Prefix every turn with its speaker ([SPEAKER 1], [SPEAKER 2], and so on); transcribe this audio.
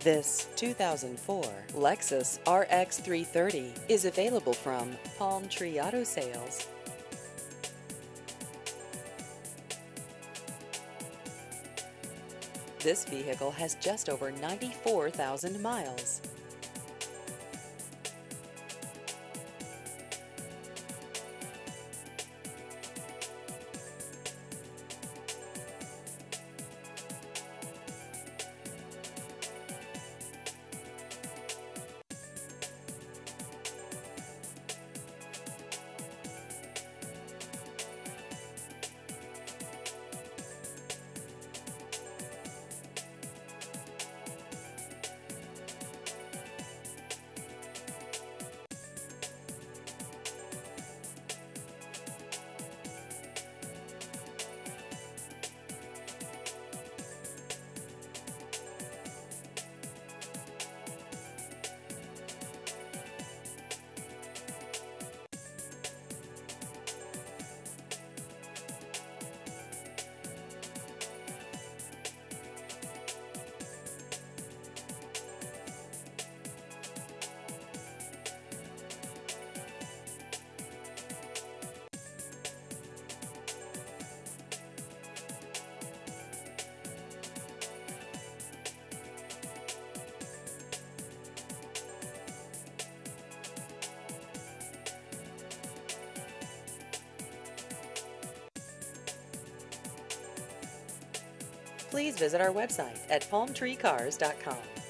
[SPEAKER 1] This 2004 Lexus RX 330 is available from Palm Tree Auto Sales. This vehicle has just over 94,000 miles. Please visit our website at palmtreecars.com.